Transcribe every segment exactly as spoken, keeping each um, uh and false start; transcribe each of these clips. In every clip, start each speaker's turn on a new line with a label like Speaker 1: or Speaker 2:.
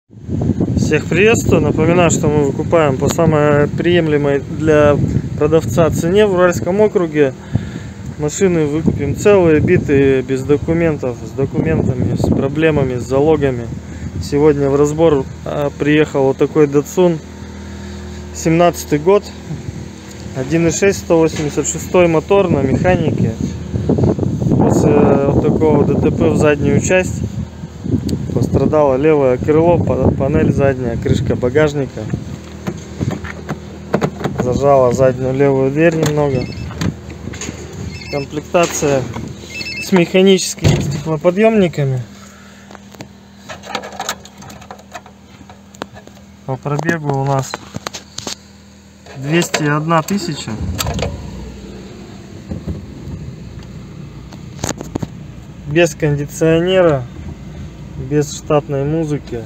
Speaker 1: Всех приветствую. Напоминаю, что мы выкупаем по самой приемлемой для продавца цене в Уральском округе. Машины выкупим целые, битые, без документов, с документами, с проблемами, с залогами. Сегодня в разбор приехал вот такой Datsun, семнадцатый год, один и шесть, сто восемьдесят шестой мотор на механике. После вот такого ДТП в заднюю часть пострадало левое крыло, панель задняя, крышка багажника. Зажала заднюю левую дверь немного. Комплектация с механическими стеклоподъемниками. По пробегу у нас двести одна тысяча. Без кондиционера, без штатной музыки.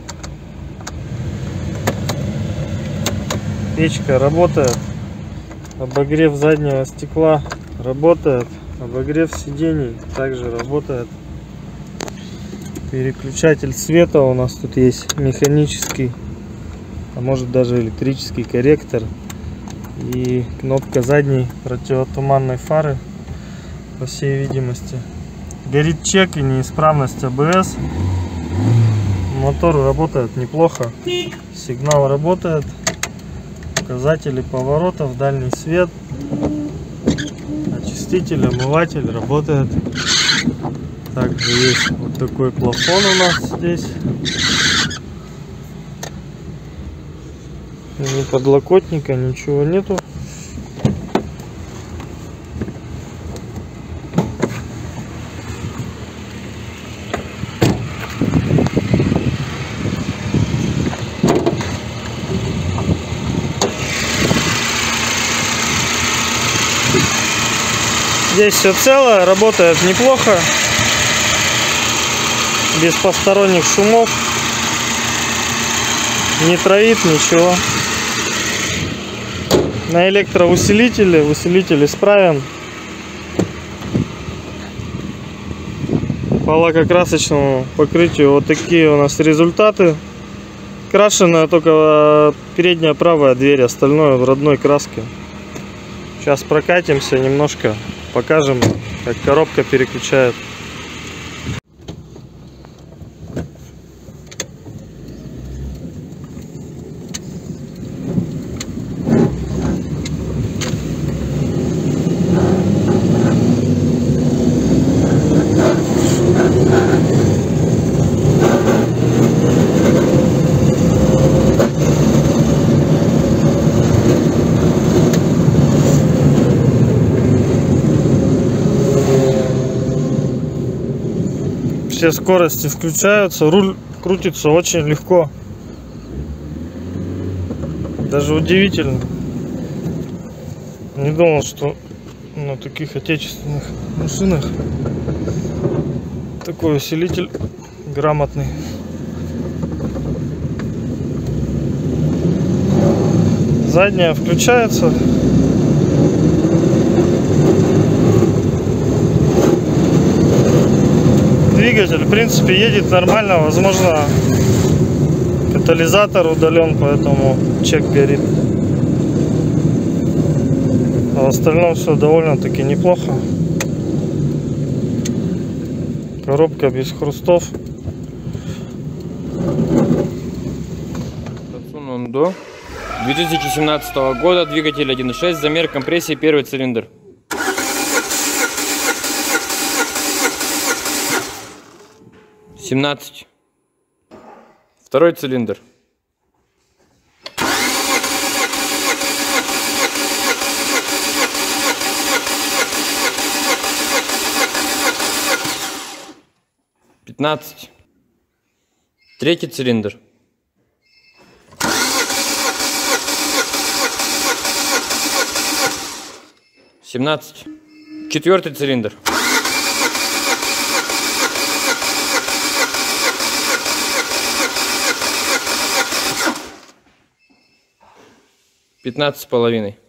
Speaker 1: Печка работает, обогрев заднего стекла работает, обогрев сидений также работает. Переключатель света у нас тут есть механический, а может даже электрический корректор. И кнопка задней противотуманной фары, по всей видимости. Горит чек и неисправность АБС. Мотор работает неплохо, сигнал работает, указатели поворотов, дальний свет, очиститель, омыватель работает. Также есть вот такой плафон у нас здесь. Ни подлокотника, ничего нету. Здесь все целое, работает неплохо, без посторонних шумов, не троит ничего. На электроусилителе, усилитель исправен. По лакокрасочному покрытию вот такие у нас результаты. Крашеная только передняя правая дверь, остальное в родной краске. Сейчас прокатимся немножко, покажем, как коробка переключает. Все скорости включаются, руль крутится очень легко, даже удивительно. Не думал, что на таких отечественных машинах такой усилитель грамотный. Задняя включается. Двигатель в принципе едет нормально, возможно катализатор удален, поэтому чек горит. А в остальном все довольно-таки неплохо. Коробка без хрустов.
Speaker 2: Datsun Ondo две тысячи семнадцатого года, двигатель один и шесть, замер компрессии, первый цилиндр. семнадцать. Второй цилиндр. пятнадцать. Третий цилиндр. семнадцать. Четвертый цилиндр. пятнадцать с половиной.